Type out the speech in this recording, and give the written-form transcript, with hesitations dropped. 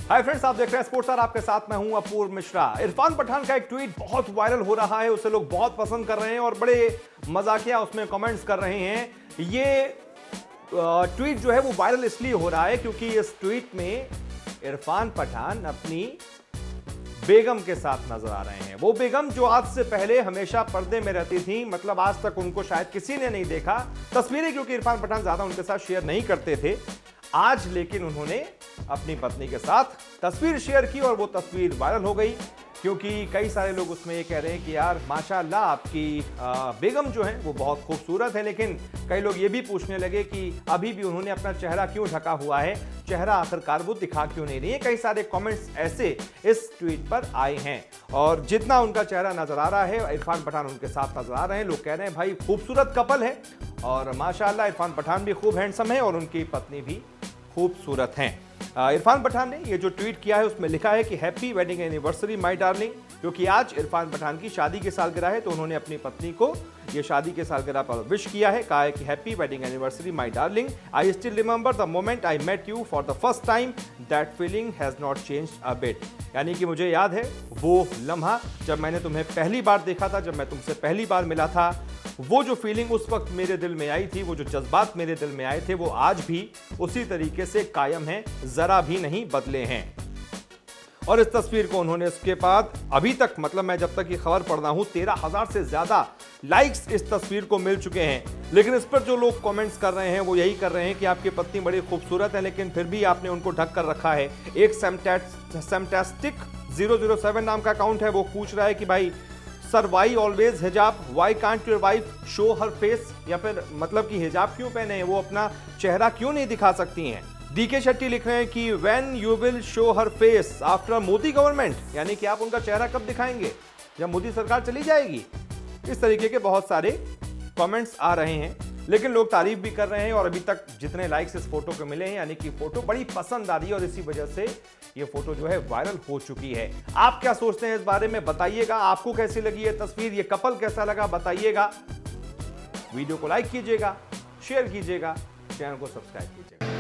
Hi friends, आप देख रहे हैं स्पोर्ट्स स्टार, आपके साथ मैं हूं अपूर्व मिश्रा। इरफान पठान का एक ट्वीट बहुत वायरल हो रहा है, उसे लोग बहुत पसंद कर रहे हैं और बड़े मजाकिया उसमें कमेंट्स कर रहे हैं। ये ट्वीट जो है वो वायरल इसलिए हो रहा है क्योंकि इस ट्वीट में इरफान पठान अपनी बेगम के साथ नजर आ रहे हैं। वो बेगम जो आज से पहले हमेशा पर्दे में रहती थी, मतलब आज तक उनको शायद किसी ने नहीं देखा तस्वीरें, क्योंकि इरफान पठान ज्यादा उनके साथ शेयर नहीं करते थे। आज लेकिन उन्होंने अपनी पत्नी के साथ तस्वीर शेयर की और वो तस्वीर वायरल हो गई, क्योंकि कई सारे लोग उसमें ये कह रहे हैं कि यार माशाल्लाह आपकी बेगम जो है वो बहुत खूबसूरत है। लेकिन कई लोग ये भी पूछने लगे कि अभी भी उन्होंने अपना चेहरा क्यों ढका हुआ है, चेहरा आखिरकार वो दिखा क्यों नहीं रही है। कई सारे कमेंट्स ऐसे इस ट्वीट पर आए हैं और जितना उनका चेहरा नजर आ रहा है, इरफान पठान उनके साथ नजर आ रहे हैं। लोग कह रहे हैं भाई खूबसूरत कपल है और माशाल्लाह इरफान पठान भी खूब हैंडसम है और उनकी पत्नी भी खूबसूरत हैं। इरफान पठान ने ये जो ट्वीट किया है उसमें लिखा है कि happy wedding anniversary my darling, क्योंकि आज इरफान पठान की शादी की सालगिरह है तो उन्होंने अपनी पत्नी को ये शादी के सालगिरह पर विश किया है। कहा है कि happy wedding anniversary my darling, I still remember the moment I met you for the first time, that feeling has not changed a bit. यानी कि मुझे याद है वो लम्हा जब मैंने तुम्हें पहली बार देखा था, जब मैं तुमसे पहली बार मिला था, वो जो फीलिंग उस वक्त मेरे दिल में आई थी, वो जो जज्बात मेरे दिल में आए थे, वो आज भी उसी तरीके से कायम हैं, जरा भी नहीं बदले हैं। और इस तस्वीर को उन्होंने इसके बाद अभी तक, मतलब मैं जब तक ये खबर पढ़ रहा हूं, 13,000 से ज्यादा लाइक्स इस तस्वीर को मिल चुके हैं। लेकिन इस पर जो लोग कमेंट्स कर रहे हैं वो यही कर रहे हैं कि आपकी पत्नी बड़ी खूबसूरत है लेकिन फिर भी आपने उनको ढक कर रखा है। एक सैमटेस्टिक 007 नाम का अकाउंट है, वो पूछ रहा है कि भाई sir why always hijab, why can't your wife show her face, या फिर मतलब कि हिजाब क्यों पहने हैं, वो अपना चेहरा क्यों नहीं दिखा सकती हैं। डीके शेट्टी लिख रहे हैं कि when you will show her face after Modi government, यानी कि आप उनका चेहरा कब दिखाएंगे, जब मोदी सरकार चली जाएगी। इस तरीके के बहुत सारे कमेंट्स आ रहे हैं, लेकिन लोग तारीफ भी कर रहे हैं और अभी तक जितने लाइक्स इस फोटो को मिले हैं, यानी कि फोटो बड़ी पसंद आ रही है और इसी वजह से ये फोटो जो है वायरल हो चुकी है। आप क्या सोचते हैं इस बारे में बताइएगा, आपको कैसी लगी ये तस्वीर, ये कपल कैसा लगा बताइएगा। वीडियो को लाइक कीजिएगा, शेयर कीजिएगा, चैनल को सब्सक्राइब कीजिएगा।